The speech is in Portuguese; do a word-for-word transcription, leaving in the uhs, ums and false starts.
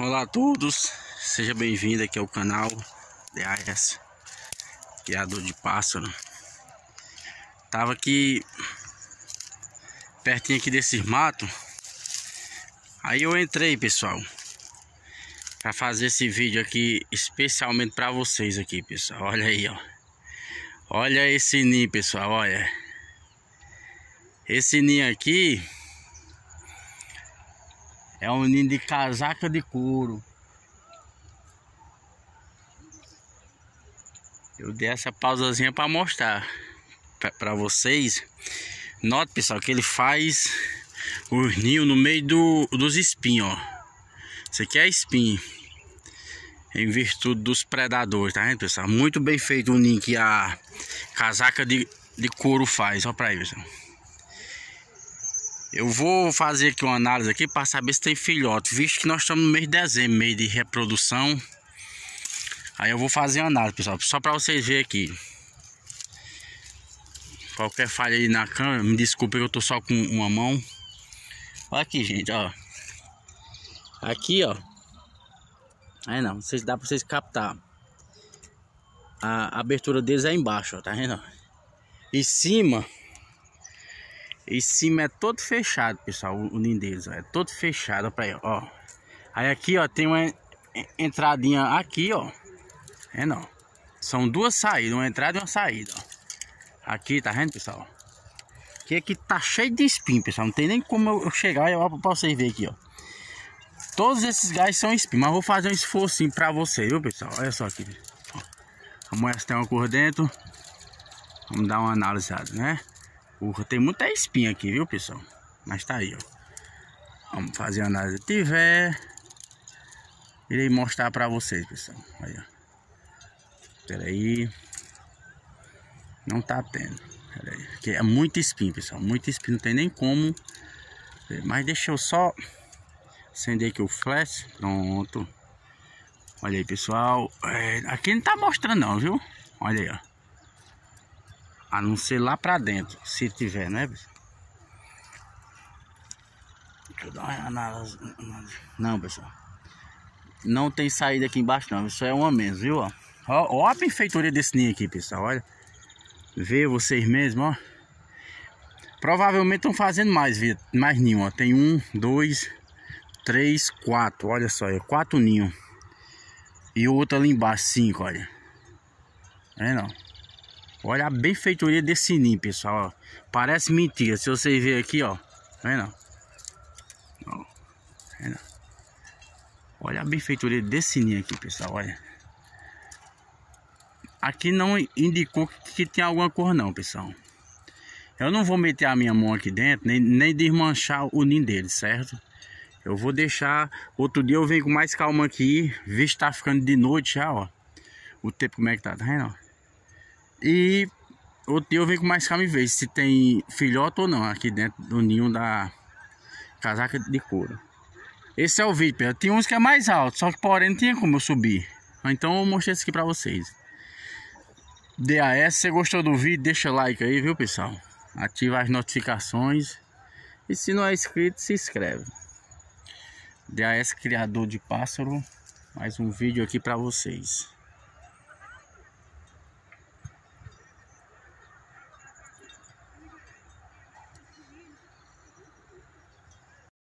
Olá a todos, seja bem-vindo aqui ao canal D A S, criador de pássaro. Tava aqui pertinho aqui desses matos. Aí eu entrei, pessoal, para fazer esse vídeo aqui especialmente para vocês aqui, pessoal. Olha aí, ó. Olha esse ninho, pessoal, olha. Esse ninho aqui é um ninho de casaca de couro. Eu dei essa pausazinha para mostrar para vocês. Note, pessoal, que ele faz os ninhos no meio do, dos espinhos, ó. Isso aqui é espinho, em virtude dos predadores, tá vendo, pessoal? Muito bem feito o ninho que a casaca de, de couro faz. Ó, para aí, pessoal. Eu vou fazer aqui uma análise aqui para saber se tem filhote, visto que nós estamos no mês de dezembro, mês de reprodução. Aí eu vou fazer uma análise, pessoal, só para vocês verem aqui. Qualquer falha aí na câmera, me desculpe que eu tô só com uma mão. Olha aqui, gente, ó. Aqui, ó. Aí não, vocês dá para vocês captar. A abertura deles é embaixo, ó, tá vendo? Em cima, em cima é todo fechado, pessoal, o ninho deles, ó, é todo fechado, ó, pra aí, ó. Aí aqui, ó, tem uma entradinha aqui, ó. É não. São duas saídas, uma entrada e uma saída, ó. Aqui, tá vendo, pessoal? Aqui, aqui tá cheio de espinho, pessoal. Não tem nem como eu chegar e pra vocês verem aqui, ó. Todos esses gás são espinhos, mas vou fazer um esforcinho pra vocês, viu, pessoal? Olha só aqui. Ó. A moeda tem uma cor dentro. Vamos dar uma analisada, né? Porra, tem muita espinha aqui, viu, pessoal? Mas tá aí, ó. Vamos fazer a análise. Se tiver, irei mostrar pra vocês, pessoal. Aí, ó. Pera aí. Não tá tendo. Pera aí. Aqui é muito espinho, pessoal. Muito espinho. Não tem nem como. Mas deixa eu só acender aqui o flash. Pronto. Olha aí, pessoal. É, aqui não tá mostrando não, viu? Olha aí, ó. A não ser lá pra dentro. Se tiver, né, pessoal? Deixa eu dar uma análise. Não, pessoal. Não tem saída aqui embaixo não. Isso é uma menos, viu, ó? Ó, ó a benfeitoria desse ninho aqui, pessoal. Olha. Vê vocês mesmos, ó. Provavelmente estão fazendo mais, mais ninho, ó. Tem um, dois, três, quatro. Olha só, é quatro ninhos. E o outro ali embaixo, cinco, olha. É não. Olha a benfeitoria desse ninho, pessoal, ó. Parece mentira. Se vocês verem aqui, ó. É não. Ó. É não. Olha a benfeitoria desse ninho aqui, pessoal, olha. Aqui não indicou que tem alguma cor não, pessoal. Eu não vou meter a minha mão aqui dentro, nem, nem desmanchar o ninho dele, certo? Eu vou deixar, outro dia eu venho com mais calma aqui, visto que tá ficando de noite já, ó. O tempo como é que tá, tá vendo? E outro dia eu venho com mais calma e vejo se tem filhote ou não aqui dentro do ninho da casaca de couro. Esse é o vídeo, pessoal. Tem uns que é mais alto, só que porém não tinha como eu subir. Então eu mostrei isso aqui pra vocês. D A S, se você gostou do vídeo, deixa like aí, viu, pessoal? Ativa as notificações. E se não é inscrito, se inscreve. D A S, criador de pássaro. Mais um vídeo aqui pra vocês.